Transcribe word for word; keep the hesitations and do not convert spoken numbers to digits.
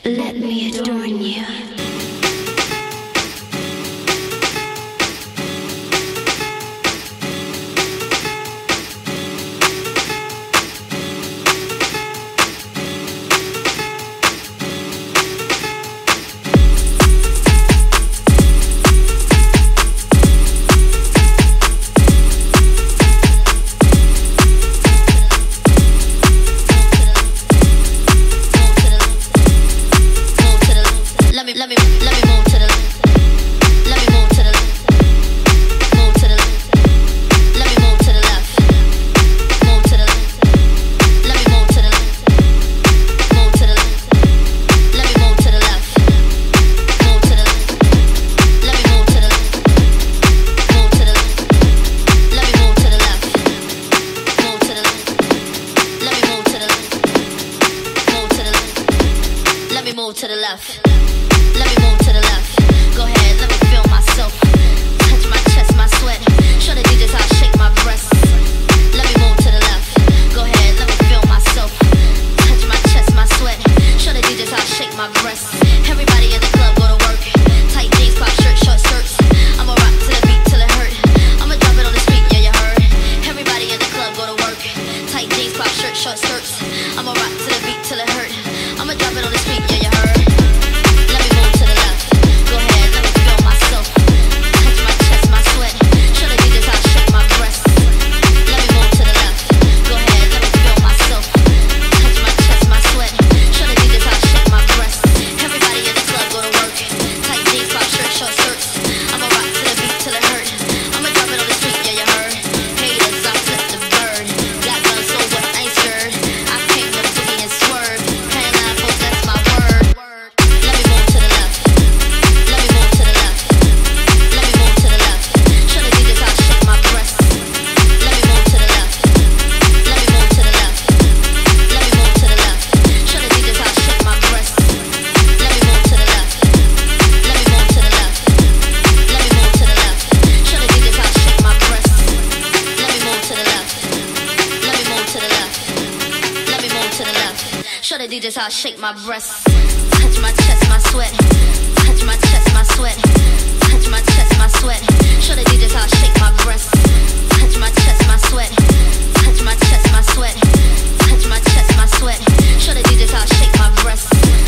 Let me adorn you. Let me, let me, let me move to the, let me move to the, move to the, let me move to the left, move to the, let me move to the, move to the, let me move to the left, move to the, let me move to the, move to the, let me move to the left, move to the, let me move to the, move to the, let me move to the left. Let me move to the left. Go ahead, let me feel myself. Touch my chest, my sweat. Show the D Js how I shake my breasts. Let me move to the left. Go ahead, let me feel myself. Touch my chest, my sweat. Show the D Js how I shake my breasts. Everybody in the club go to work. Tight jeans, crop shirt, short skirts. I'ma rock to the beat till it hurt. I'ma drop it on the street, yeah, you heard. Everybody in the club go to work. Tight jeans, crop shirt, short skirts. I'ma rock to the beat till it hurt. I'ma drop it on the street, yeah, you heard. Show the D Js how I shake my breasts. Touch my chest, my sweat. Touch my chest, my sweat. Touch my chest, my sweat. Show the D Js how I shake my breasts. Touch my chest, my sweat. Touch my chest, my sweat. Touch my chest, my sweat. Show the D Js how I shake my breasts.